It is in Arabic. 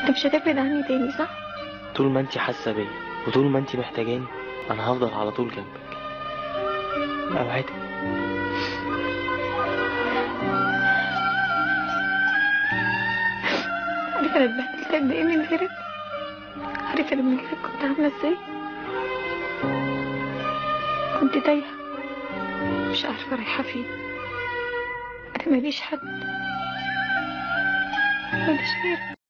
انت مش هتبعد عني تاني صح؟ طول ما انت حاسه بيا وطول ما انت محتاجاني انا هفضل على طول جنبك. اوعدك. عارف انا اتبهدلت قد ايه من غيرك؟ عارف انا من غيرك كنت عامله ازاي؟ كنت تايهه مش عارفه رايحه فين. انا ماليش حد، ماليش غيرك.